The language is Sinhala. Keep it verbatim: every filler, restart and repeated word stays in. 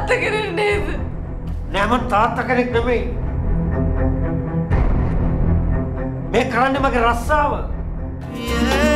තාත්තා කෙනෙක් නේද? නෑ මං තාත්තා කෙනෙක් නෙමෙයි. මේ කරන්නේ මගේ රස්සාව.